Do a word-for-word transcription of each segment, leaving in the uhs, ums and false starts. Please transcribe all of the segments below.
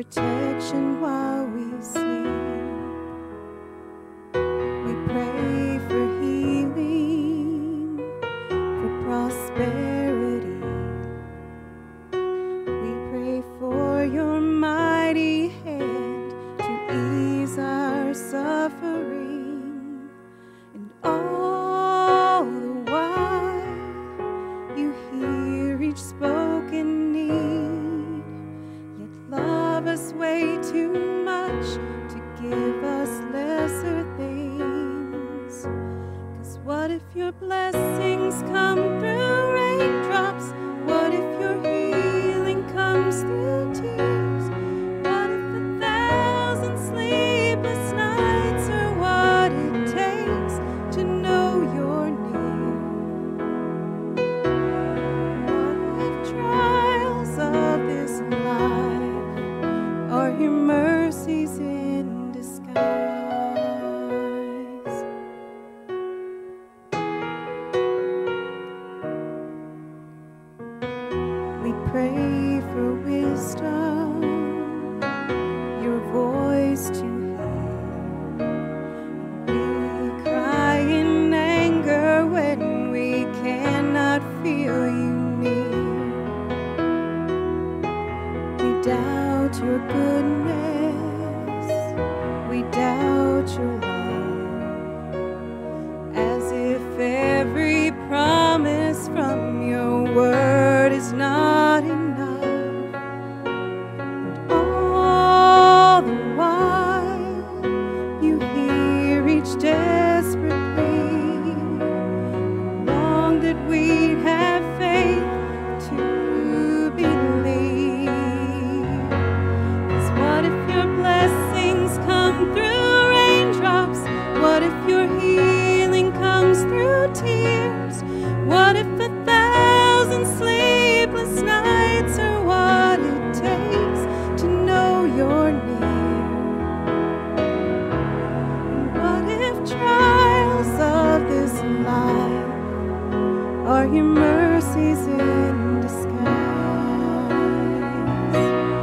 protection while we sleep. We pray for healing, for prosperity. We pray for your mighty hand to ease our suffering. And all the while you hear each spoken need, yet love us way too much to give us lesser things. 'Cause what if your blessings come through raindrops? What if your healing comes through tears? What if a thousand sleepless nights are what it takes to know you're near? What if trials of this life are your mercies in disguise? We pray for wisdom, your voice to hear. We cry in anger when we cannot feel you near. We doubt your goodness, we doubt your love, as if every promise from your word is not enough. And all the while you hear each desperate plea. Long did we have faith to believe. 'Cause what if your blessings come through raindrops? What if your healing comes through tears? What if a thousand sleepless nights are what it takes to know you're near? And what if trials of this life are your mercies in disguise?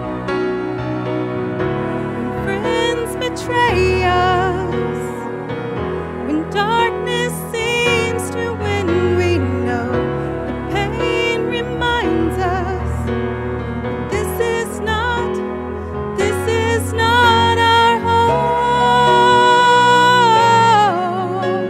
When friends betray us, when darkness seems to win, we know the pain reminds us this is not, this is not our home.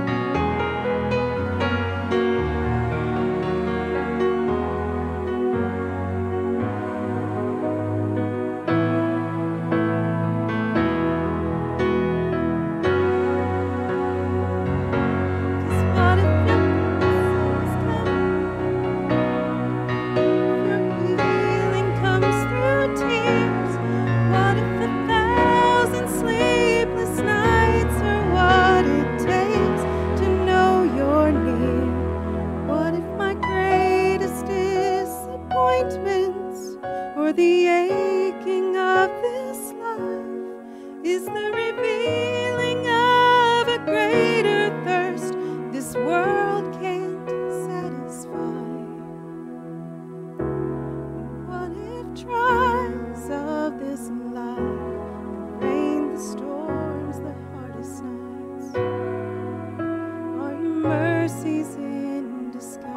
Or the aching of this life is the revealing of a greater thirst this world can't satisfy. And what if trials of this life, the rain, the storms, the hardest nights, are your mercies in disguise?